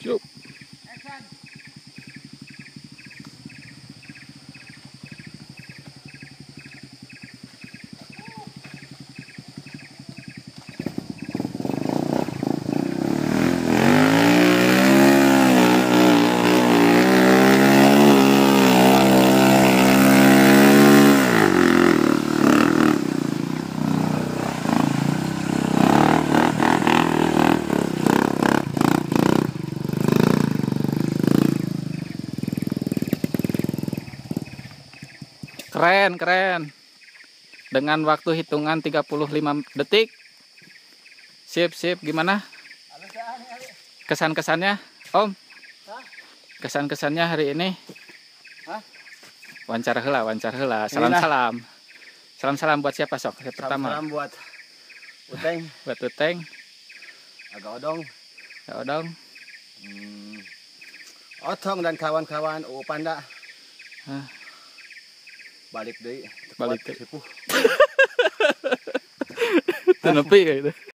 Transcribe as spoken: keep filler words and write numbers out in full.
Yuk. Keren, keren. Dengan waktu hitungan tiga puluh lima detik. Sip, sip. Gimana? Kesan-kesannya, Om? Kesan-kesannya hari ini? Wawancara heula, wawancara heula. Salam-salam. Salam-salam buat siapa, sok? Yang pertama. Salam buat Uteng. Buat Uteng. Agak Odong. Ya, Odong. Hmm. Otong dan kawan-kawan U Panda. Hah. Balik deh. Balik deh. Sepuh. Itu nepi kayak gitu.